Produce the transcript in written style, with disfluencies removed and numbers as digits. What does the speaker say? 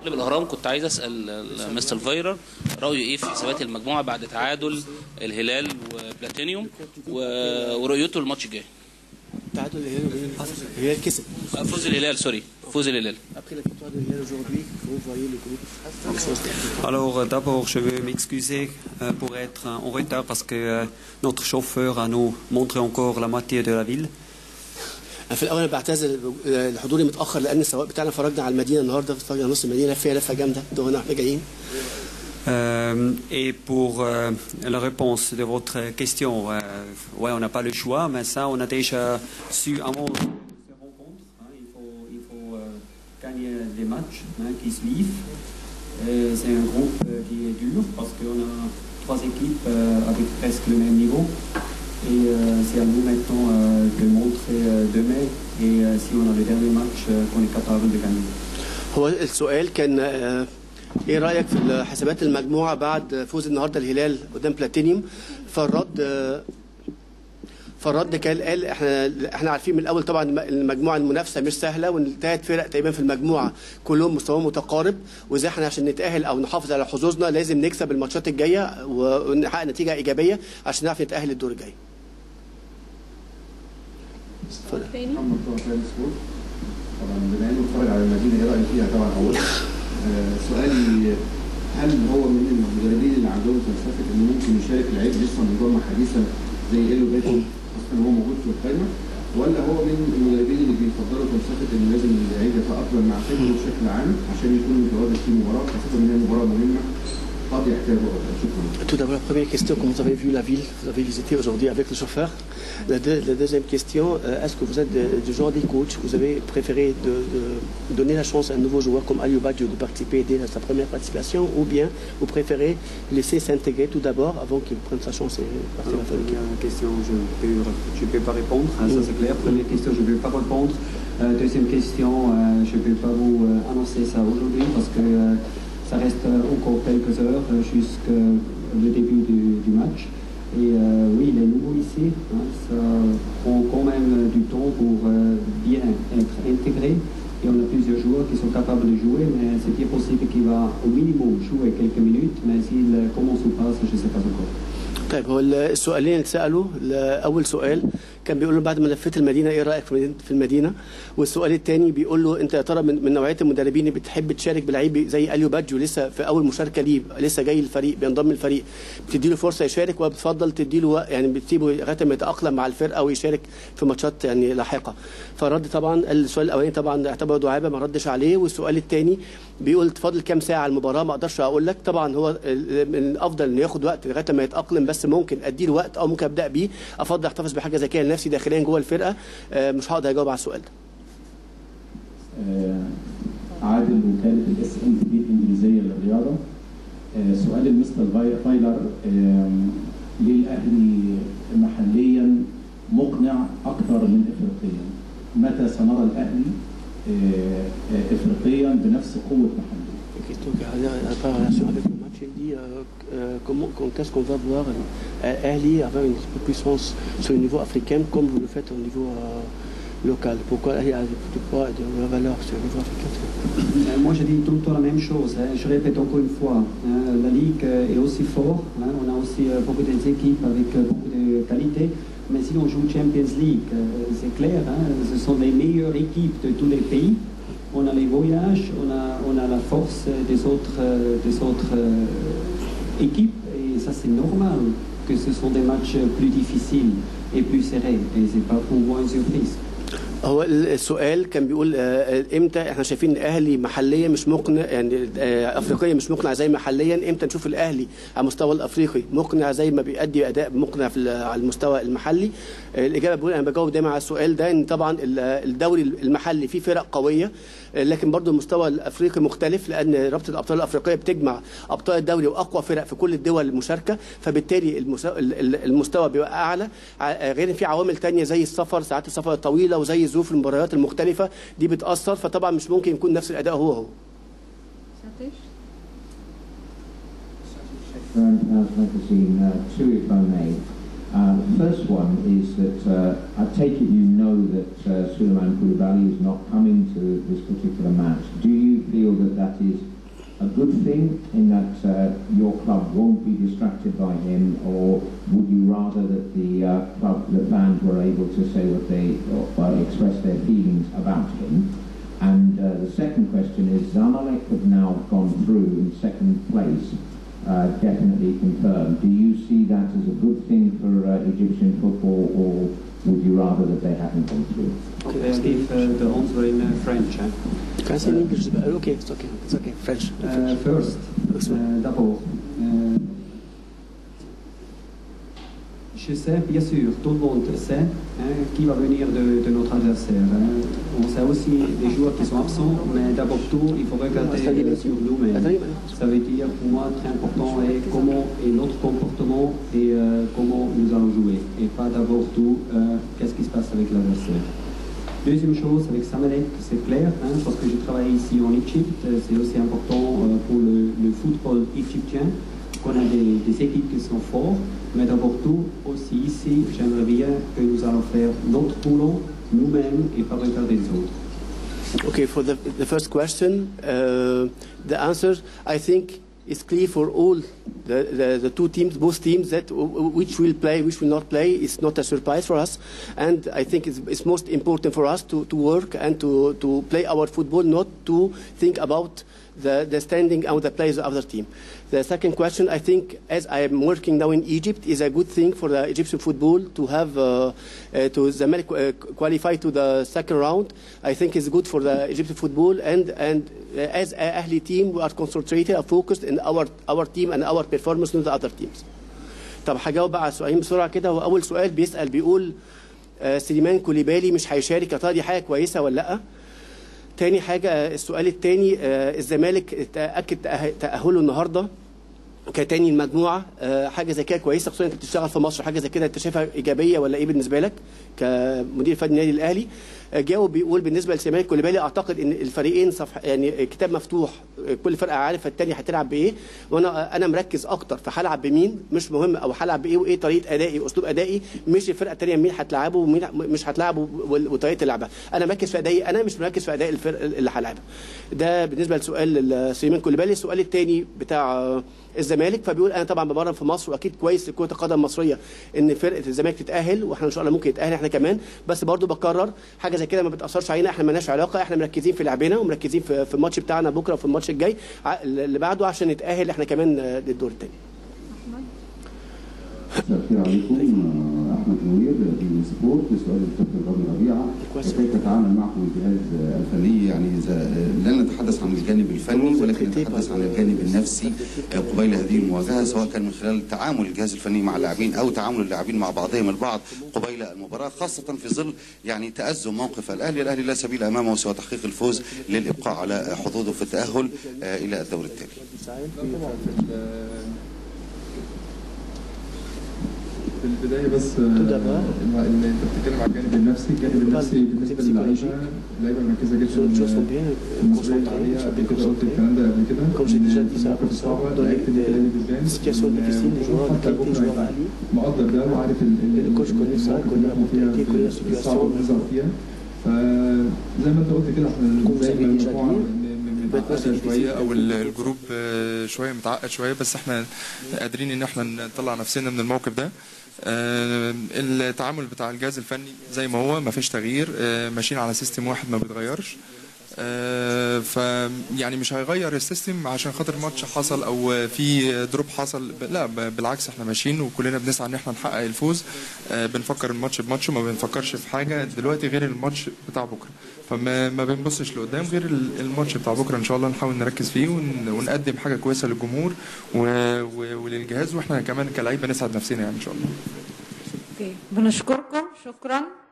بالاهرام كنت عايز اسال مستر فايرر رايه ايه في حسابات المجموعه بعد تعادل الهلال وبلاتينيوم ورؤيته الماتش الجاي. تعادل الهلال كسب. فوز الهلال فوز الهلال. Alors d'abord je veux m'excuser pour être en retard parce que notre chauffeur nous montré encore la moitié de la ville. في الاول انا بعتذر لحضوري متاخر لان السواق بتاعنا فرجنا على المدينه النهارده، اتفرجنا نص المدينه فيها لفه جامده ده احنا جايين. Et pour la réponse de votre question, ouais, on n'a pas le choix, mais ça, on a déjà su avant ces rencontres. Il faut gagner des matchs qui suivent. C'est un groupe qui est dur parce qu'on a 3 équipes avec presque le même niveau. Et c'est à nous maintenant de montrer demain. Et si on a le dernier match, qu'on est capable de gagner. هو السؤال كان ايه رايك في حسابات المجموعه بعد فوز النهارده الهلال قدام بلاتينيوم؟ فالرد كان قال احنا عارفين من الاول طبعا المجموعه المنافسه مش سهله، وانتهت فرق تقريبا في المجموعه كلهم مستواهم متقارب، وازاي احنا عشان نتاهل او نحافظ على حظوظنا لازم نكسب الماتشات الجايه ونحقق نتيجه ايجابيه عشان نعرف نتاهل الدور الجاي. طبعا بما انه اتفرج على المدينه ايه رايك فيها طبعا اولا. سؤالي هل هو من المدربين اللي عندهم فلسفه انه ممكن يشارك لعيب لسه منظمه حديثه زي إيلو باتو خاصه ان هو موجود في القائمه، ولا هو من المدربين اللي بيفضلوا فلسفه انه لازم اللعيب يتاقلم مع فريقه بشكل عام عشان يكون متواجد في مباراه خاصه ان هي مباراه مهمه قد يحتاجه. Tout d'abord, la première question, comment vous avez vu la ville? Vous avez visité aujourd'hui avec le chauffeur. La deuxième question, est-ce que vous êtes du genre des coachs, vous avez préféré de donner la chance à un nouveau joueur comme Aliou Badjo de participer dès sa première participation, ou bien vous préférez laisser s'intégrer tout d'abord avant qu'il prenne sa chance et partir à la Première question, je ne peux pas répondre, ça c'est clair. Première question, je ne peux pas répondre. Deuxième question, je ne peux pas vous annoncer ça aujourd'hui parce que ça reste encore quelques heures jusqu'au début du match. Et oui, il est nouveau ici. Ça prend quand même du temps pour bien être intégré. Et on a plusieurs joueurs qui sont capables de jouer, mais c'est bien possible qu'il va au minimum jouer quelques minutes. Mais s'il commence ou pas, ça, je ne sais pas encore. طيب هو السؤالين اللي اتسالوا، اول سؤال كان بيقول له بعد ما لفيت المدينه ايه رايك في المدينه، والسؤال الثاني بيقول له انت يا ترى من نوعيه المدربين اللي بتحب تشارك بلعيب زي اليو بادجو لسه في اول مشاركه ليه، لسه جاي الفريق بينضم الفريق، بتدي له فرصه يشارك ولا بتفضل تدي له يعني بتسيبه لغايه ما يتاقلم مع الفرقه ويشارك في ماتشات يعني لاحقه؟ فرد طبعا السؤال الاولاني طبعا اعتبره دعابه ما ردش عليه، والسؤال الثاني بيقول تفضل كام ساعه على المباراه؟ ما اقدرش اقول لك، طبعا هو من الافضل انه ياخد وقت لغايه ما يتاقلم، بس ممكن ادي له وقت او ممكن ابدا بيه، افضل احتفظ بحاجه زي كده لنفسي داخليا جوه الفرقه. مش هقدر اجاوب على السؤال ده. عادل وكاله الاس ام تي الانجليزيه للرياضه. سؤال المستر فايلر، ليه الاهلي محليا مقنع اكثر من افريقيا؟ متى سنرى الاهلي افريقيا بنفس قوه محليا؟ Il dit qu'est-ce qu'on va voir Ahly avoir une puissance sur le niveau africain comme vous le faites au niveau local. Pourquoi Ahly a du poids et de la valeur sur le niveau africain? Moi je dis tout le temps la même chose, je répète encore une fois, la Ligue est aussi forte, on a aussi beaucoup d'équipes avec beaucoup de qualité, mais si on joue Champions League, c'est clair, ce sont les meilleures équipes de tous les pays. On a les voyages, on a la force des autres équipes, et ça c'est normal que ce sont des matchs plus difficiles et plus serrés, et c'est pas pour moi une surprise. هو السؤال كان بيقول امتى احنا شايفين الاهلي محليا مش مقنع، يعني افريقيا مش مقنع زي محليا، امتى نشوف الاهلي على المستوى الافريقي مقنع زي ما بيأدي اداء مقنع على المستوى المحلي؟ الاجابه بقول انا بجاوب دايما على السؤال ده، ان طبعا الدوري المحلي فيه فرق قويه، لكن برضو المستوى الافريقي مختلف، لان رابطه الابطال الافريقيه بتجمع ابطال الدوري واقوى فرق في كل الدول المشاركه، فبالتالي المستوى بيبقى اعلى، غير في عوامل ثانيه زي السفر، ساعات السفر الطويله، وزي ظروف المباريات المختلفه دي بتاثر، فطبعا مش ممكن يكون نفس الاداء هو. Two if I may. The first one is that I take it you know that Suleiman Koulibaly is not coming to this particular match. Do you feel that that is a good thing in that your club won't be distracted by him, or would you rather that the club, the fans were able to say what they express their feelings about him? And the second question is, Zamalek have now gone through in second place, definitely confirmed. Do you see that as a good thing for Egyptian football, or would you rather that they hadn't gone through? Okay, I'll give the answer in French. Can I say in English? Okay, it's okay. It's okay. French. First, d'abord, je sais, bien sûr, tout le monde sait qui va venir de notre adversaire. On sait aussi les joueurs qui sont absents, mais d'abord tout, il faut regarder sur nous-mêmes. Ça veut dire, pour moi, très important est comment est notre comportement et comment nous allons jouer. Et pas d'abord tout, qu'est-ce qui se passe avec l'adversaire. Deuxième chose, avec Zamalek, c'est clair, parce que je travaille ici en Égypte, c'est aussi important pour le football égyptien, qu'on a des équipes qui sont fortes, mais d'abord tout, aussi ici, j'aimerais bien que nous allons faire notre boulot nous-mêmes et pas regarder les autres. Okay, for the first question, the answer, I think, is clear for all the two teams, both teams, that which will play, which will not play. It's not a surprise for us, and I think it's most important for us to work and to play our football, not to think about the standing or the players of the other team. The second question, I think, as I am working now in Egypt, is a good thing for the Egyptian football to have to Zamalek qualify to the second round. I think it's good for the Egyptian football, and as an Ahli team, we are concentrated and focused in our team and our performance to the other teams. طب هجاوب على السؤالين بسرعه كده. هو اول سؤال بيقول سليمان كوليبالي مش هيشارك، يا ترى دي حاجه كويسه ولا لا؟ تاني حاجه، السؤال الثاني، الزمالك تاكد تاهله النهارده كتاني المجموعه، حاجه زي كده كويسه، خصوصا انت بتشتغل في مصر، حاجه زي كده انت شايفها ايجابيه ولا ايه بالنسبه لك كمدير فني النادي الاهلي؟ جاوب بيقول بالنسبه لسليمان كوليبالي، اعتقد ان الفريقين يعني كتاب مفتوح، كل فرقه عارفه الثانيه هتلعب بايه، وانا مركز اكتر فهلعب بمين، مش مهم او هلعب بايه وايه طريقه ادائي واسلوب ادائي، مش الفرقه الثانيه مين هتلعبه ومين مش هتلعبه وطريقه لعبها، انا مركز في ادائي، انا مش مركز في اداء الفرقه اللي هلعبها. ده بالنسبه لسؤال سليمان كوليبالي. السؤال الثاني بتاع الزمالك، فبيقول انا طبعا بمرن في مصر، واكيد كويس لكره القدم المصريه ان فرقه الزمالك تتاهل، واحنا ان شاء الله ممكن نتاهل احنا كمان، بس برضو بكرر حاجه زي كده ما بتاثرش علينا، احنا مالناش علاقه، احنا مركزين في لعبنا ومركزين في الماتش بتاعنا بكره وفي الماتش الجاي اللي بعده عشان نتاهل احنا كمان للدور الثاني. مساء الخير عليكم، احمد نوير في سبورت. سؤال الكابتن رامي ربيعه، كيف تتعامل معكم الجهاز الفني؟ يعني لن نتحدث عن الجانب الفني ولكن نتحدث عن الجانب النفسي قبيل هذه المواجهه، سواء كان من خلال تعامل الجهاز الفني مع اللاعبين او تعامل اللاعبين مع بعضهم البعض قبيل المباراه، خاصه في ظل يعني تأزم موقف الاهلي لا سبيل امامه سوى تحقيق الفوز للابقاء على حظوظه في التاهل الى الدور التالي. في البدايه بس ان انت بتتكلم على الجانب النفسي، بالنسبه للعيبه مركزه جدا في المسؤوليه العاليه، قبل كده قلت الكلام ده قبل كده، المواقف الصعبه لعيبه النادي بالبان، حتى بكره يبقى مقدر ده وعارف المواقف اللي فيها الصعبه اللي بنظهر فيها، فزي ما انت قلت كده احنا زي ما المجموعه متعقده شويه او الجروب شويه متعقد شويه، بس احنا قادرين ان احنا نطلع نفسنا من الموقف ده. التعامل بتاع الجهاز الفني زي ما هو، ما فيش تغيير، ماشيين على سيستم واحد ما بيتغيرش، فيعني مش هيغير السيستم عشان خاطر ماتش حصل او في دروب حصل، لا بالعكس احنا ماشيين وكلنا بنسعى ان احنا نحقق الفوز، بنفكر الماتش بماتش وما بنفكرش في حاجه دلوقتي غير الماتش بتاع بكره، فما بنبصش لقدام غير الماتش بتاع بكره، ان شاء الله نحاول نركز فيه ونقدم حاجه كويسه للجمهور وللجهاز، واحنا كمان كلاعيبه نسعد نفسنا يعني ان شاء الله. اوكي، بنشكركم، شكرا.